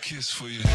kiss for you.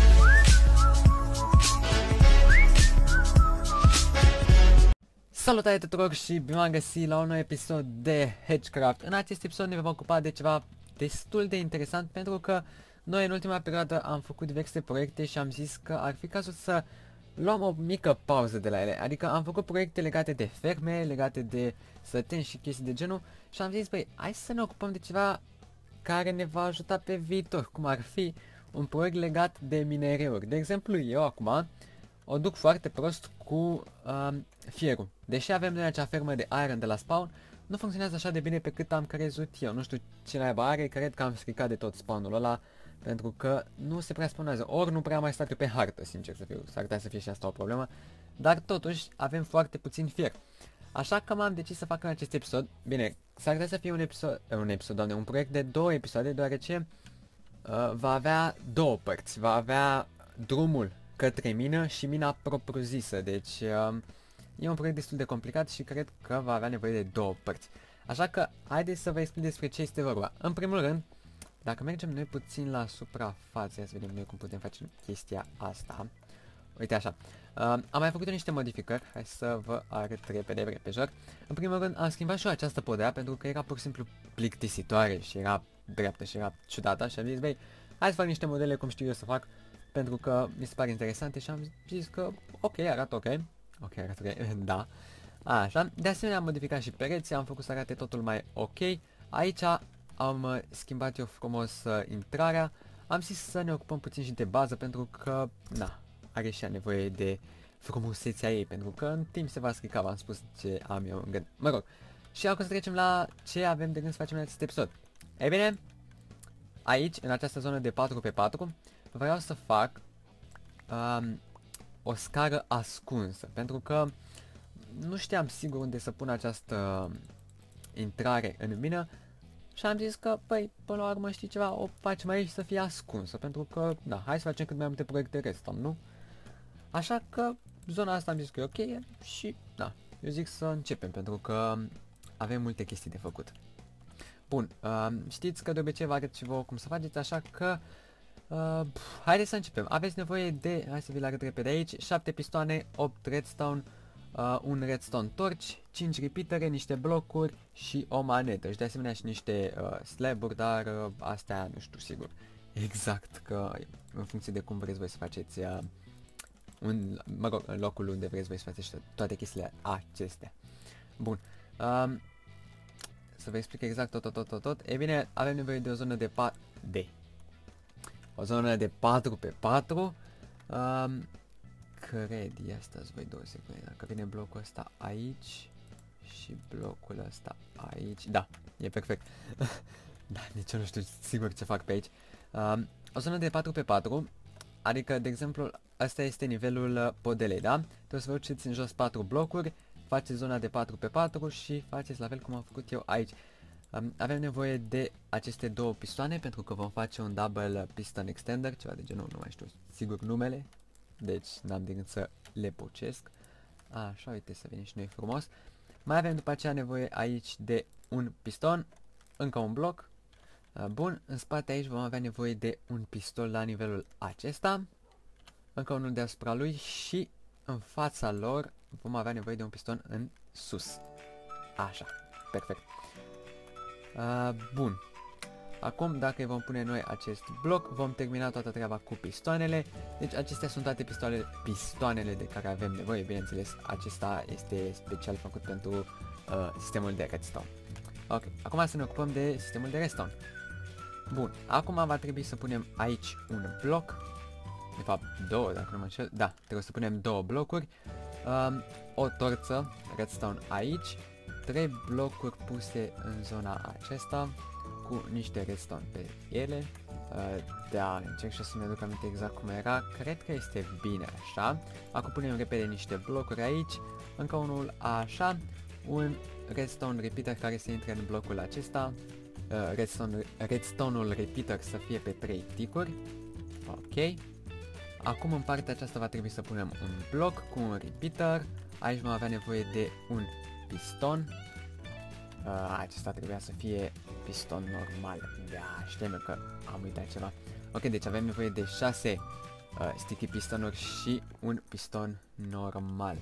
Salutare tuturor și bine am găsit la un nou episod de Hedgecraft. În acest episod ne vom ocupa de ceva destul de interesant, pentru că noi în ultima perioadă am făcut diverse proiecte și am zis că ar fi cazul să luăm o mică pauză de la ele. Adică am făcut proiecte legate de ferme, legate de săteni și chestii de genul și am zis, băi, hai să ne ocupăm de ceva care ne va ajuta pe viitor, cum ar fi un proiect legat de minereuri. De exemplu, eu acum o duc foarte prost cu fierul. Deși avem noi acea fermă de iron de la spawn, nu funcționează așa de bine pe cât am crezut eu. Nu știu ce naiba are, cred că am stricat de tot spawnul ăla, pentru că nu se prea spawnează. Ori nu prea mai stat eu pe hartă, sincer să fiu. S-ar putea să fie și asta o problemă. Dar totuși avem foarte puțin fier. Așa că m-am decis să fac în acest episod. Bine, s-ar putea să fie un proiect de 2 episoade, deoarece va avea 2 părți. Va avea drumul către mină și mina propriu-zisă. Deci e un proiect destul de complicat și cred că va avea nevoie de 2 părți. Așa că haideți să vă explic despre ce este vorba. În primul rând, dacă mergem noi puțin la suprafață, să vedem noi cum putem face chestia asta. Uite așa. Am mai făcut niște modificări. Hai să vă arăt repede. În primul rând am schimbat și eu această podea, pentru că era pur și simplu plictisitoare și era dreaptă și era ciudată. Și am zis, băi, hai să fac niște modele cum știu eu să fac, pentru că mi se pare interesante și am zis că ok, arată ok. Ok, arată ok, da. Așa, de asemenea am modificat și pereții, am făcut să arate totul mai ok. Aici am schimbat eu frumos intrarea. Am zis să ne ocupăm puțin și de bază, pentru că, na, are și ea nevoie de frumusețea ei, pentru că în timp se va strica, v-am spus ce am eu în gând. Mă rog, și acum să trecem la ce avem de gând să facem în acest episod. Ei bine, aici, în această zonă de 4x4, vreau să fac o scară ascunsă, pentru că nu știam sigur unde să pun această intrare în mină și am zis că, păi, până la urmă, știi ceva, o facem aici să fie ascunsă, pentru că, da, hai să facem cât mai multe proiecte redstone, nu? Așa că zona asta am zis că e ok și, da, eu zic să începem, pentru că avem multe chestii de făcut. Bun, știți că de obicei vă arăt și vouă cum să faceți, așa că haideți să începem. Aveți nevoie de, hai să vi-l arăt repede aici, 7 pistoane, 8 redstone, un redstone torch, 5 repeatere, niște blocuri și o manetă. Și de asemenea și niște slab-uri, dar astea nu știu sigur exact, că în funcție de cum vreți voi să faceți mă rog, în locul unde vreți voi să faceți toate chestiile acestea. Bun. Să vă explic exact tot. E bine, avem nevoie de o zonă de o zonă de 4x4. Cred, ia stați voi 2 secunde, dacă vine blocul ăsta aici și blocul ăsta aici, da, e perfect. Da, nici eu nu știu sigur ce fac pe aici. O zonă de 4x4, adică, de exemplu, ăsta este nivelul podelei, da? Trebuie să vă duceți în jos 4 blocuri, faceți zona de 4x4 și faceți la fel cum am făcut eu aici. Avem nevoie de aceste 2 pistoane, pentru că vom face un double piston extender, ceva de genul, nu mai știu sigur numele, deci n-am de gând să le pocesc. Așa, uite, să venim și noi frumos. Mai avem după aceea nevoie aici de un piston, încă un bloc. Bun, în spate aici vom avea nevoie de un pistol la nivelul acesta, încă unul deasupra lui și în fața lor vom avea nevoie de un piston în sus. Așa, perfect. Bun. Acum, dacă îi vom pune noi acest bloc, vom termina toată treaba cu pistoanele. Deci acestea sunt toate pistoanele de care avem nevoie, bineînțeles. Acesta este special făcut pentru sistemul de redstone. Ok, acum să ne ocupăm de sistemul de redstone. Bun, acum va trebui să punem aici un bloc. De fapt, 2, dacă nu mă înșel. Da, trebuie să punem 2 blocuri. O torță redstone aici. 3 blocuri puse în zona acesta cu niște redstone pe ele. Da, încerc și să-mi aduc aminte exact cum era. Cred că este bine așa. Acum punem repede niște blocuri aici. Încă unul așa. Un redstone repeater care se intre în blocul acesta. Redstone-ul repeater să fie pe 3 ticuri. Ok. Acum în partea aceasta va trebui să punem un bloc cu un repeater. Aici vom avea nevoie de un piston. Acesta trebuia să fie piston normal. Da, știm că am uitat ceva. Ok, deci avem nevoie de 6 sticky pistonuri și un piston normal.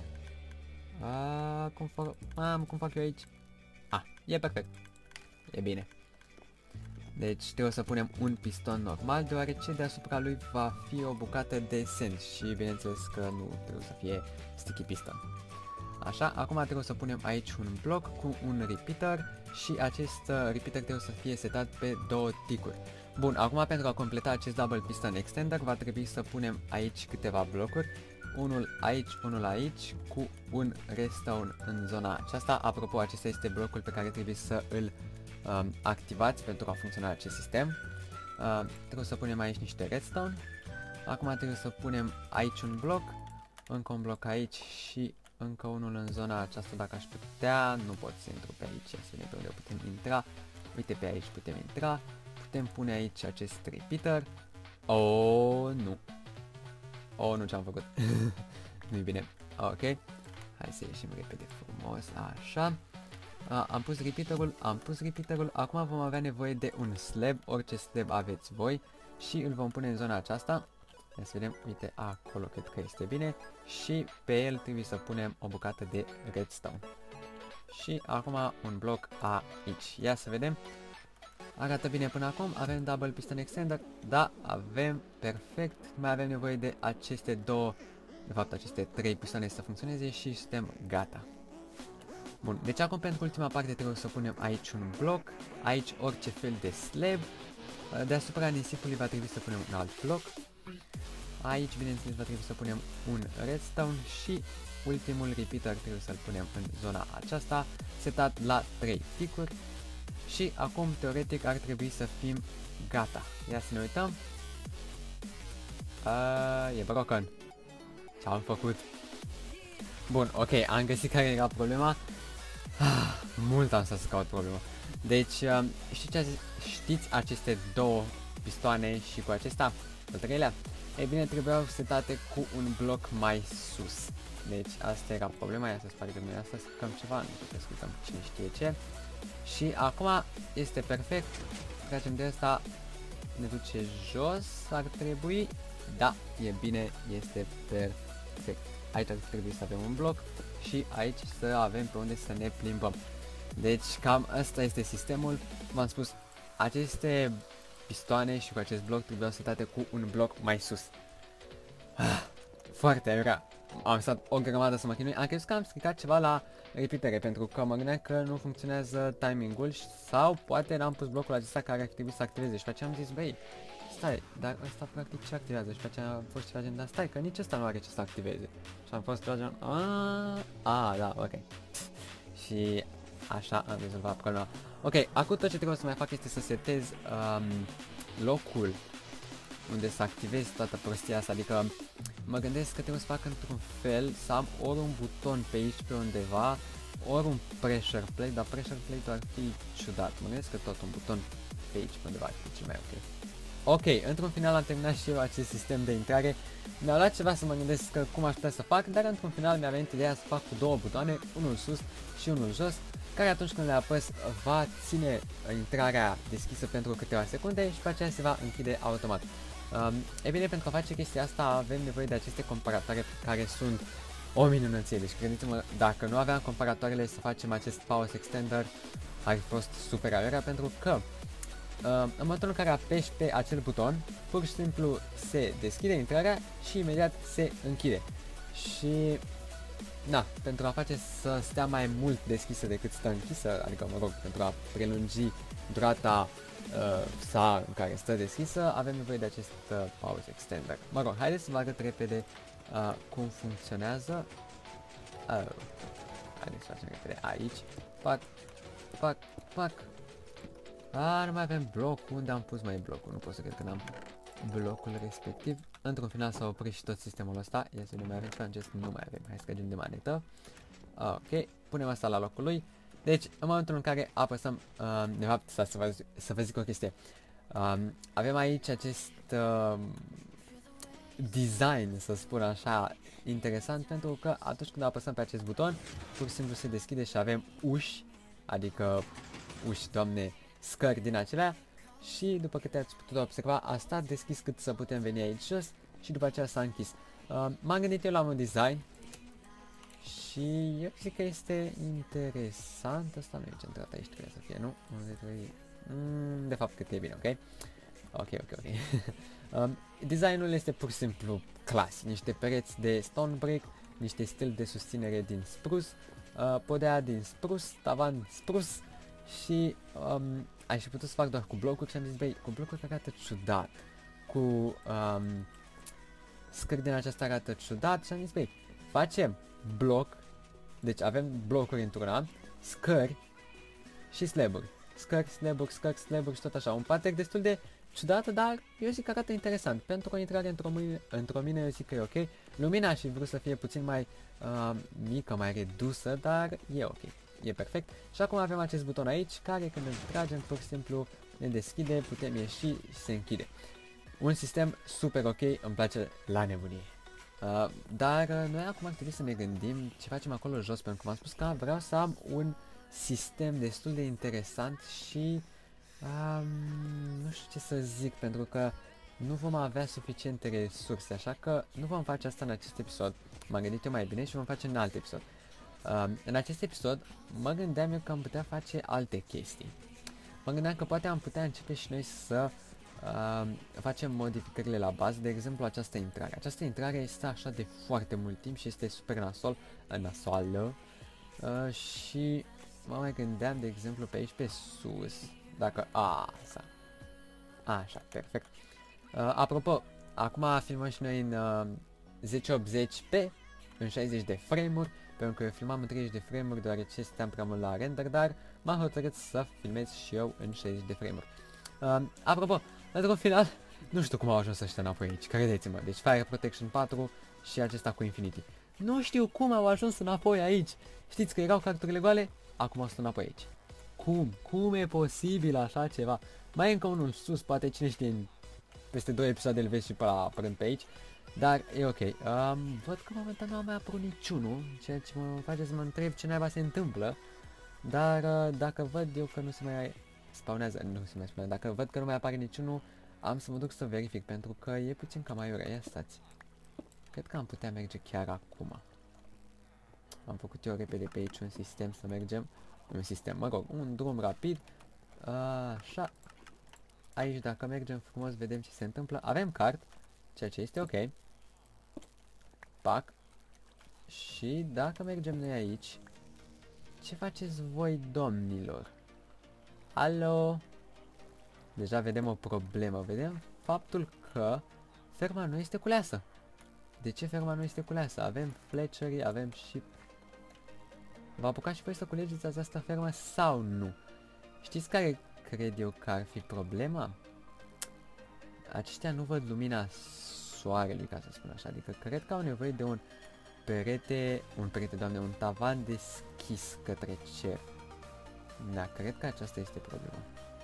Cum fac eu aici? E perfect. E bine. Deci trebuie să punem un piston normal, deoarece deasupra lui va fi o bucată de sand și bineînțeles că nu trebuie să fie sticky piston. Așa, acum trebuie să punem aici un bloc cu un repeater și acest repeater trebuie să fie setat pe 2 ticuri. Bun, acum pentru a completa acest double piston extender va trebui să punem aici câteva blocuri. Unul aici, cu un redstone în zona aceasta. Apropo, acesta este blocul pe care trebuie să îl activați pentru a funcționa acest sistem. Trebuie să punem aici niște redstone. Acum trebuie să punem aici un bloc, încă un bloc aici și încă unul în zona aceasta dacă aș putea. Nu pot să intru pe aici, să vedem pe unde putem intra. Uite, pe aici putem intra. Putem pune aici acest repeater. Nu. Nu, ce-am făcut. Nu-i bine. Ok. Hai să ieșim repede frumos. Așa. Am pus repeaterul. Acum vom avea nevoie de un slab. Orice slab aveți voi. Și îl vom pune în zona aceasta. Ia să vedem. Uite, acolo cred că este bine. Și pe el trebuie să punem o bucată de redstone. Și acum un bloc aici. Ia să vedem. Arată bine până acum, avem double piston extender, da, avem, perfect, mai avem nevoie de aceste două, de fapt aceste 3 pistoane să funcționeze și suntem gata. Bun, deci acum pentru ultima parte trebuie să punem aici un bloc, aici orice fel de slab, deasupra nisipului va trebui să punem un alt bloc, aici bineînțeles va trebui să punem un redstone și ultimul repeater trebuie să-l punem în zona aceasta, setat la 3 ticuri. Și acum, teoretic, ar trebui să fim gata. Ia să ne uităm. E broken. Ce-am făcut? Bun, ok, am găsit care era problema. Mult am stat să caut problema. Deci, știți aceste două pistoane și cu acesta, al treilea? Ei bine, trebuiau setate cu un bloc mai sus. Deci, asta era problema. Ia să spargem noi asta, scricăm ceva, nu putem să scricăm cine știe ce. Și acum este perfect. Tragem de asta, ne duce jos, ar trebui. Da, e bine, este perfect. Aici ar trebui să avem un bloc și aici să avem pe unde să ne plimbăm. Deci cam asta este sistemul. V-am spus, aceste pistoane și cu acest bloc trebuiau setate cu un bloc mai sus. Foarte aiurea. Am stat o grămadă să mă chinui. Am crezut că am stricat ceva la repeatere, pentru că mă gândeam că nu funcționează timingul sau poate n-am pus blocul acesta care ar trebui să activeze și pe aceea am zis, băi, stai, dar ăsta practic ce activează? Și pe aceea am fost ceva gen, dar stai, că nici ăsta nu are ce să activeze. Și am fost ceva gen, da, ok. Și așa am rezolvat problema. Ok, acum tot ce trebuie să mai fac este să setez locul unde să activez toată prostia asta, adică mă gândesc că trebuie să fac într-un fel să am ori un buton pe aici pe undeva, ori un pressure plate, dar pressure plate ar fi ciudat, mă gândesc că tot un buton pe aici pe undeva ar fi cel mai ok. Ok, într-un final am terminat și eu acest sistem de intrare, mi-a luat ceva să mă gândesc că cum aș putea să fac, dar într-un final mi-a venit ideea să fac cu două butoane, unul sus și unul jos, care atunci când le apăs va ține intrarea deschisă pentru câteva secunde și pe aceea se va închide automat. E bine, pentru a face chestia asta avem nevoie de aceste comparatoare care sunt o minunăție. Deci credeți-mă, dacă nu aveam comparatoarele să facem acest pause extender ar fi fost super aiurea, pentru că în momentul în care apeși pe acel buton, pur și simplu se deschide intrarea și imediat se închide. Și na, pentru a face să stea mai mult deschisă decât stă închisă, adică mă rog, pentru a prelungi durata în care stă deschisă, avem nevoie de acest pause extender. Mă rog, haideți să vă arăt repede cum funcționează. Haideți să facem repede aici. Pac. Nu mai avem bloc. Unde am pus mai blocul? Nu pot să cred că n-am blocul respectiv. Într-un final s-a oprit și tot sistemul ăsta. Ia să nu mai avem acest, nu mai avem. Hai să scădem de manetă. Ok, punem asta la locul lui. Deci, în momentul în care apăsăm, de fapt, să vă zic o chestie. Avem aici acest design, să spun așa, interesant, pentru că atunci când apăsăm pe acest buton, pur și simplu se deschide și avem uși, adică uși, doamne, scări din acelea, și după câte ați putut observa a stat deschis cât să putem veni aici jos și după aceea s-a închis. M-am gândit eu la un design și eu zic că este interesant. Asta nu e centrat aici, trebuie să fie, nu? De fapt cât e bine, ok? Ok. Designul este pur și simplu clasic, niște pereți de stone brick, niște stil de susținere din spruce, podea din spruce, tavan spruce și aș fi putut să fac doar cu blocuri și am zis, băi, cu blocuri arată ciudat, cu scări din aceasta arată ciudat și am zis, băi, facem bloc, deci avem blocuri într-una, scări și slaburi. Scări, slaburi și tot așa, un pattern destul de ciudată, dar eu zic că arată interesant. Pentru o intrare într-o mină eu zic că e ok. Lumina aș fi vrut să fie puțin mai mică, mai redusă, dar e ok. E perfect. Și acum avem acest buton aici, care când îl tragem pur și simplu ne deschide, putem ieși și se închide. Un sistem super ok, îmi place la nebunie. Dar noi acum ar trebui să ne gândim ce facem acolo jos, pentru că m-am spus că vreau să am un sistem destul de interesant și nu știu ce să zic, pentru că nu vom avea suficiente resurse, așa că nu vom face asta în acest episod. M-am gândit eu mai bine și vom face în alt episod. În acest episod mă gândeam eu că am putea face alte chestii. Mă gândeam că poate am putea începe și noi să facem modificările la bază, de exemplu această intrare. Această intrare este așa de foarte mult timp și este super nasoală și mă mai gândeam de exemplu pe aici pe sus, dacă așa, perfect. Apropo, acum filmăm și noi în 1080p, în 60 de frame-uri, pentru că eu filmam în 30 de frame-uri deoarece stăteam prea mult la render, dar m-am hotărât să filmez și eu în 60 de frame-uri. Apropo, într-un final, nu știu cum au ajuns ăștia înapoi aici, credeți-mă, deci Fire Protection 4 și acesta cu Infinity. Nu știu cum au ajuns înapoi aici, știți că erau carturile goale, acum au stat înapoi aici. Cum e posibil așa ceva? Mai e încă unul sus, poate cine știe, peste 2 episoade îl vezi și pe la părând pe aici. Dar e ok. Văd că momentan nu a mai apărut niciunul, ceea ce mă face să mă întreb ce naiba se întâmplă. Dar dacă văd eu că nu se mai spawnează, nu se mai spawnează, dacă văd că nu mai apare niciunul, am să mă duc să verific, pentru că e puțin cam aiurea. Ia stați. Cred că am putea merge chiar acum. Am făcut eu repede pe aici un sistem să mergem. Mă rog, un drum rapid. Așa. Aici dacă mergem frumos vedem ce se întâmplă. Avem card, ceea ce este ok. Pac. Și dacă mergem noi aici, ce faceți voi, domnilor? Alo? Deja vedem o problemă. Vedem faptul că ferma nu este culeasă. De ce ferma nu este culeasă? Avem Fletchery, avem și... Vă apucați și voi să culegeți această fermă sau nu? Știți care cred eu că ar fi problema? Aceștia nu văd lumina soarelui, ca să spun așa. Adică cred că au nevoie de un un tavan deschis către cer. Da, cred că aceasta este problema.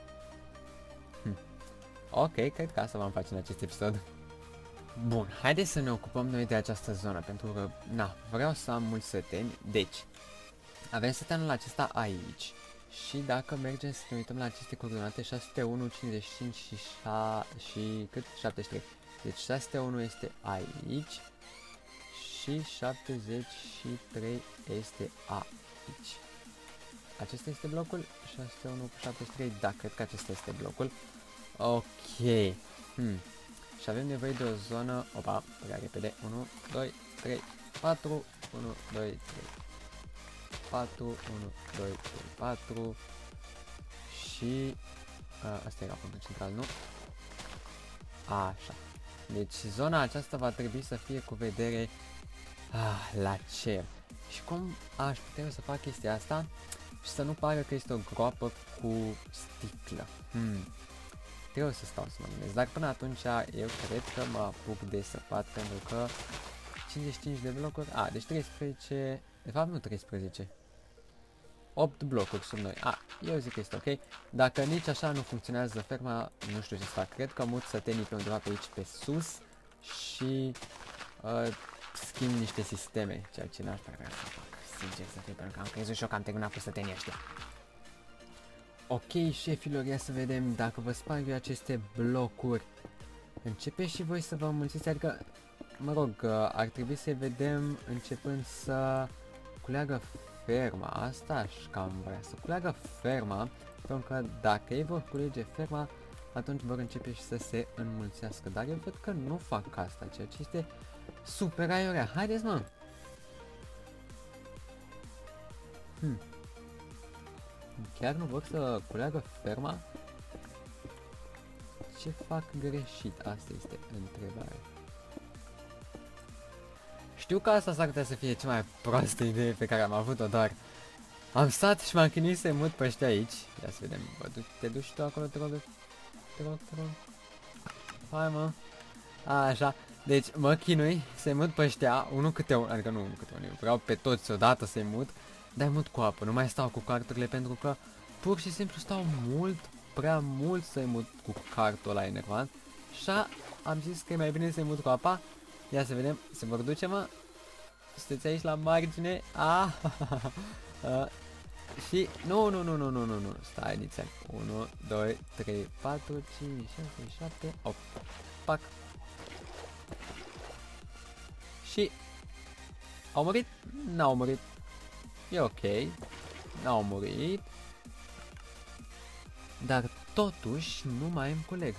Ok, cred că asta vom face în acest episod. Bun, haideți să ne ocupăm noi de această zonă, pentru că, vreau să am mulți săteni. Deci, avem săteanul acesta aici. Și dacă mergem să ne uităm la aceste coordonate 601, 55 și cât? 73. Deci 601 este aici și 73 este aici. Acesta este blocul 601 cu 73, da, cred că acesta este blocul. Ok. Și avem nevoie de o zonă, prea repede, 1, 2, 3, 4, 1, 2, 3, 4, 1, 2, 3, 4 și asta era punctul central, nu? Așa. Deci zona aceasta va trebui să fie cu vedere la cer. Și cum aș putea eu să fac chestia asta și să nu pară că este o groapă cu sticlă? Trebuie să stau să mă gândesc, dar până atunci eu cred că mă apuc de săpat, pentru că 55 de blocuri, deci 13, de fapt nu 13, 8 blocuri sub noi. Eu zic că este ok. Dacă nici așa nu funcționează ferma, nu știu ce să fac. Cred că mut sătenii pe undeva pe aici pe sus și schimb niște sisteme, ceea ce n-aș prea vrea să fac, sincer să fiu, pentru că am crezut și eu că am terminat cu sătenii ăștia. Ok, șefilor, ia să vedem dacă vă sparg eu aceste blocuri. Începeți și voi să vă mulțiți, adică, mă rog, ar trebui să vedem începând să culeagă ferma. Asta aș cam vrea, să culeagă ferma, pentru că dacă ei vor culege ferma, atunci vor începe și să se înmulțească. Dar eu văd că nu fac asta, ceea ce este super aiurea. Haideți, mă! Chiar nu vor să culeagă ferma? Ce fac greșit? Asta este întrebarea. Știu că asta s-ar putea să fie cea mai proastă idee pe care am avut-o, dar am stat și m-am chinuit să-i mut pe ăștia aici. Ia să vedem, te duci tu acolo, te rog. Te rog. Hai, mă. Așa, deci mă chinui să-i mut pe ăștia, unul câte unul, adică nu unul câte unul, vreau pe toți odată să-i mut, dar mut cu apă, nu mai stau cu carturile pentru că pur și simplu stau prea mult să-i mut cu cartul ăla enervant. Și am zis că e mai bine să-i mut cu apa. Ia să vedem, se vor duce, mă. Sunteți aici la margine. Și nu, stai nițel. 1, 2, 3, 4, 5, 6, 7, 8. Pac. Și au murit? N-au murit. E ok. N-au murit. Dar totuși nu mai îmi culeg.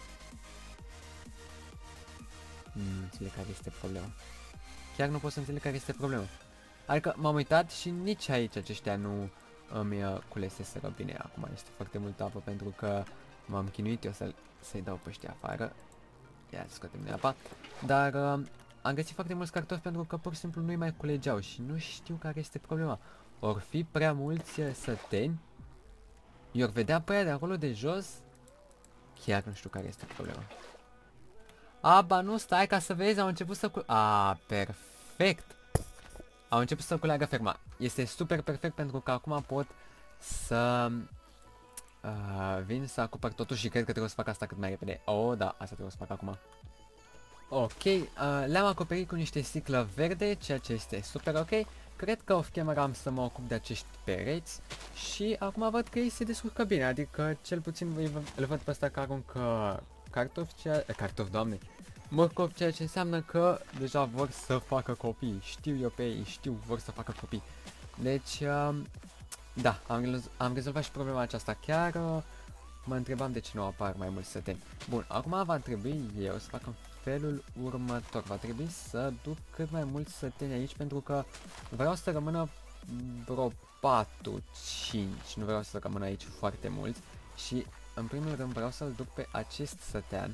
Nu înțeleg care este problema. Chiar nu pot să înțeleg care este problema. Adică m-am uitat și nici aici aceștia nu îmi culeseseră bine. Acum este foarte multă apă pentru că m-am chinuit eu să-i dau pe ăștia afară. Ia să scoatem de apa. Dar am găsit foarte mulți cartofi pentru că pur și simplu nu-i mai culegeau și nu știu care este problema. Or fi prea mulți săteni. I-or vedea pe aia de acolo de jos. Chiar nu știu care este problema. Ba nu, stai ca să vezi, au început să perfect. Au început să culeagă ferma. Este super perfect pentru că acum pot să vin să acopăr totul și cred că trebuie să fac asta cât mai repede. Oh, da, asta trebuie să fac acum. Ok, le-am acoperit cu niște sticlă verde, ceea ce este super ok. Cred că off-camera am să mă ocup de acești pereți și acum văd că ei se descurcă bine, adică cel puțin îl văd pe ăsta că aruncă cartofi, doamne, morcovi, ceea ce înseamnă că deja vor să facă copii. Știu eu pe ei, vor să facă copii. Deci, da, am rezolvat și problema aceasta. Chiar mă întrebam de ce nu apar mai mulți săteni. Bun, acum va trebui eu să fac în felul următor. Va trebui să duc cât mai mulți săteni aici pentru că vreau să rămână vreo 4-5. Nu vreau să rămână aici foarte mulți. Și în primul rând vreau să-l duc pe acest sătean.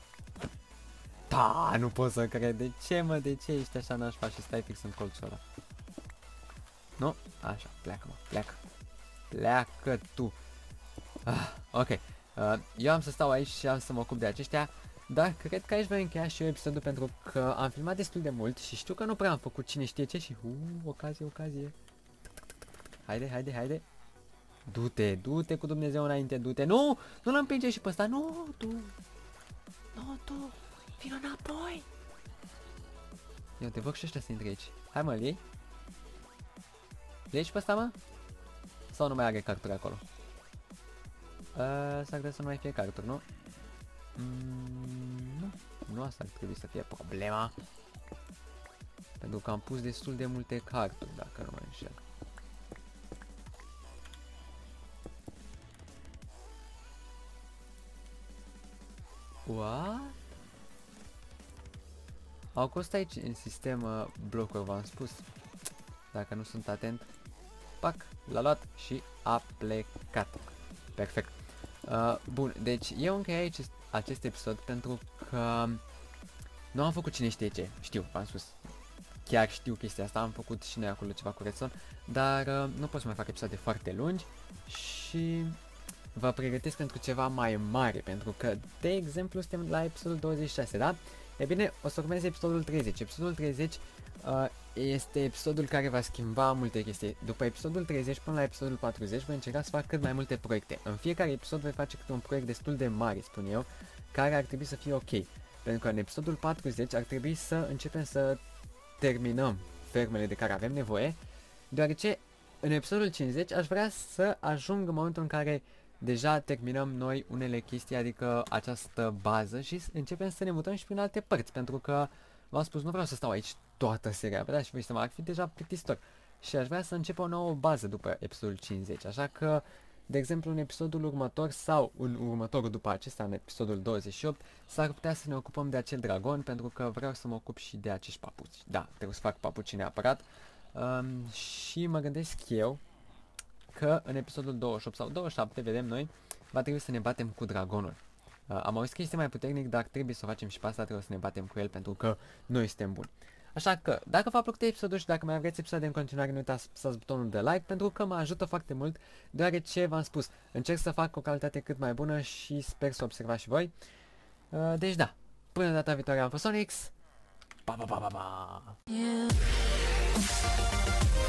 Da, nu pot să cred. De ce, mă? De ce ești așa nașpa și stai fix în colțul ăla? Nu? Așa, pleacă, mă, pleacă. Pleacă tu. Ok. Eu am să stau aici și am să mă ocup de aceștia. Dar cred că aici voi încheia și eu episodul pentru că am filmat destul de mult și știu că nu prea am făcut cine știe ce și... ocazie. Haide. Du-te cu Dumnezeu înainte, du-te. Nu l împinge și pe ăsta. Nu, tu. Vino înapoi. Eu te văd și ăștia să intre aici. Hai, mă, le iei și pe ăsta, mă? Sau nu mai are carturi acolo? S-ar putea să nu mai fie carturi, nu? Nu asta ar trebui să fie problema. Pentru că am pus destul de multe carturi, dacă nu mă înșel. What? Au costat aici în sistem blocuri, v-am spus. Dacă nu sunt atent. Pac, l-a luat și a plecat. Perfect. Bun, deci eu închei aici acest episod pentru că nu am făcut cine știe ce. Știu, v-am spus. Chiar știu chestia asta, am făcut și noi acolo ceva cu Redstone, dar nu pot să mai fac episoade foarte lungi și vă pregătesc pentru ceva mai mare, pentru că, de exemplu, suntem la episodul 26, da? E bine, o să urmeze episodul 30. Episodul 30 este episodul care va schimba multe chestii. După episodul 30 până la episodul 40 voi încerca să fac cât mai multe proiecte. În fiecare episod voi face câte un proiect destul de mare, spun eu, care ar trebui să fie ok. Pentru că în episodul 40 ar trebui să începem să terminăm fermele de care avem nevoie, deoarece în episodul 50 aș vrea să ajung în momentul în care deja terminăm noi unele chestii, adică această bază și începem să ne mutăm și prin alte părți, pentru că v-am spus, nu vreau să stau aici toată seria, da, și voi să mă ar fi deja plictisitor. Și aș vrea să încep o nouă bază după episodul 50, așa că, de exemplu, în episodul următor sau în următorul după acesta, în episodul 28, s-ar putea să ne ocupăm de acel dragon, pentru că vreau să mă ocup și de acești papuci. Da, trebuie să fac papuci neapărat. Și mă gândesc eu că în episodul 28 sau 27, vedem noi, va trebui să ne batem cu dragonul. Am auzit că este mai puternic, dar trebuie să o facem și pe asta, trebuie să ne batem cu el, pentru că noi suntem buni. Așa că, dacă v-a plăcut episodul și dacă mai vreți episoade în continuare, nu uitați să apăsați butonul de like, pentru că mă ajută foarte mult, deoarece v-am spus, încerc să fac o calitate cât mai bună și sper să observați și voi. Deci da, până data viitoare am fost Onyx, pa pa pa pa pa! Yeah.